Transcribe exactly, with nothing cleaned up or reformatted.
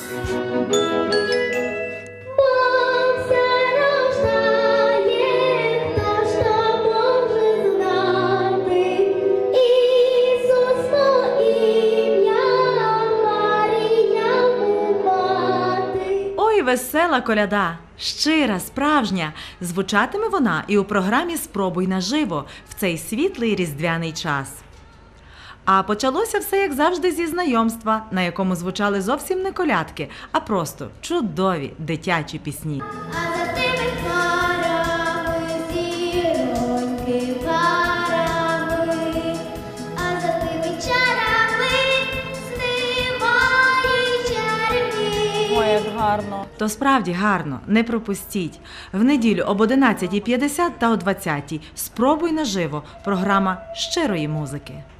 Весела коляда, щира, справжня, звучатиме вона і у програмі «Спробуй наживо» в цей світлий різдвяний час. А почалося все, як завжди, зі знайомства, на якому звучали зовсім не колядки, а просто чудові дитячі пісні. Гарно. То справді гарно, не пропустіть. В неділю об одинадцятій п'ятдесят та о двадцятій «Спробуй наживо» – програма щирої музики.